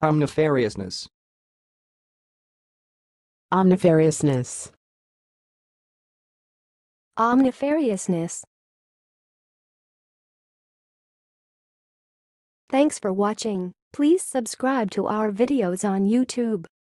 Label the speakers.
Speaker 1: Omnifariousness.
Speaker 2: Omnifariousness.
Speaker 3: Omnifariousness. Thanks for watching. Please subscribe to our videos on YouTube.